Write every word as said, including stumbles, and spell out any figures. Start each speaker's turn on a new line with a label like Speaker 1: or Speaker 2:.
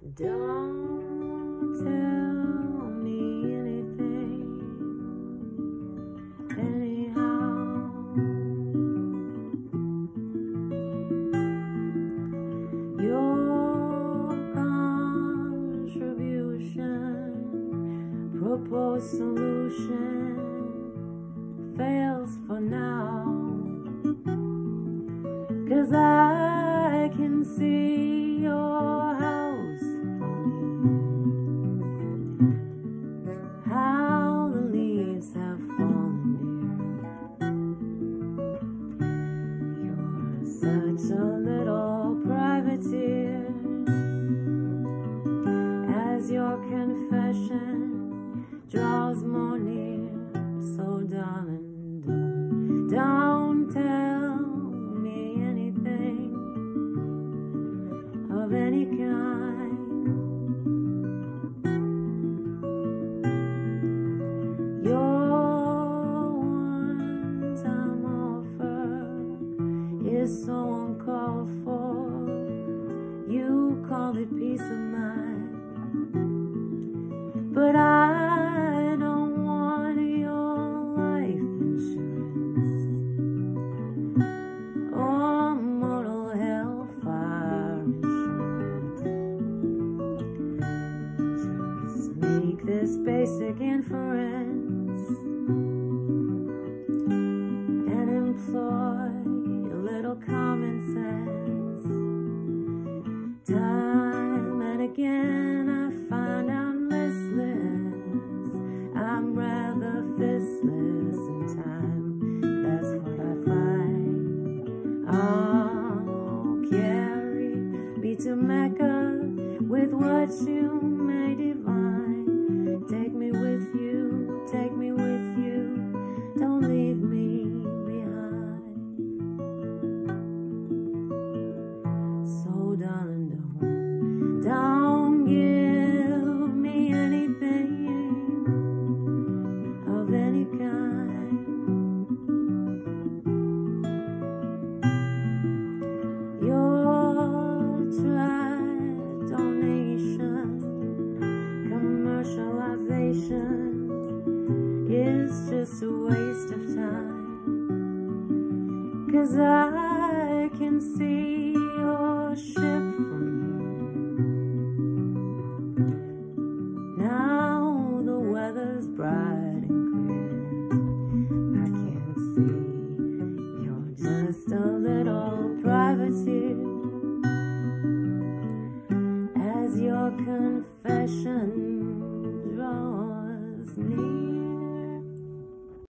Speaker 1: Don't tell me anything, anyhow. Your contribution, proposed solution, fails for now, 'cause I can see your house from here, how the leaves have fallen dear. You're such a little privateer, as your confession draws more near. So darling, don't, don't tell me anything of any kind. Your one-time offer is so uncalled for. You call it peace of mind, but I don't want your life insurance or mortal hellfire insurance. Just make this basic inference and employ a little common sense. Time and again I find I'm listless, I'm rather fistless in time, that's what I find. Oh, carry me to Mecca with what you may divine. Take me with you, take me with you, don't leave me behind. So darling, don't, don't give me anything of any kind. Your tried donation, commercialization is just a waste of time, 'cause I can see your ship from here. Now the weather's bright and clear, I can see you're just a little privateer, as your confession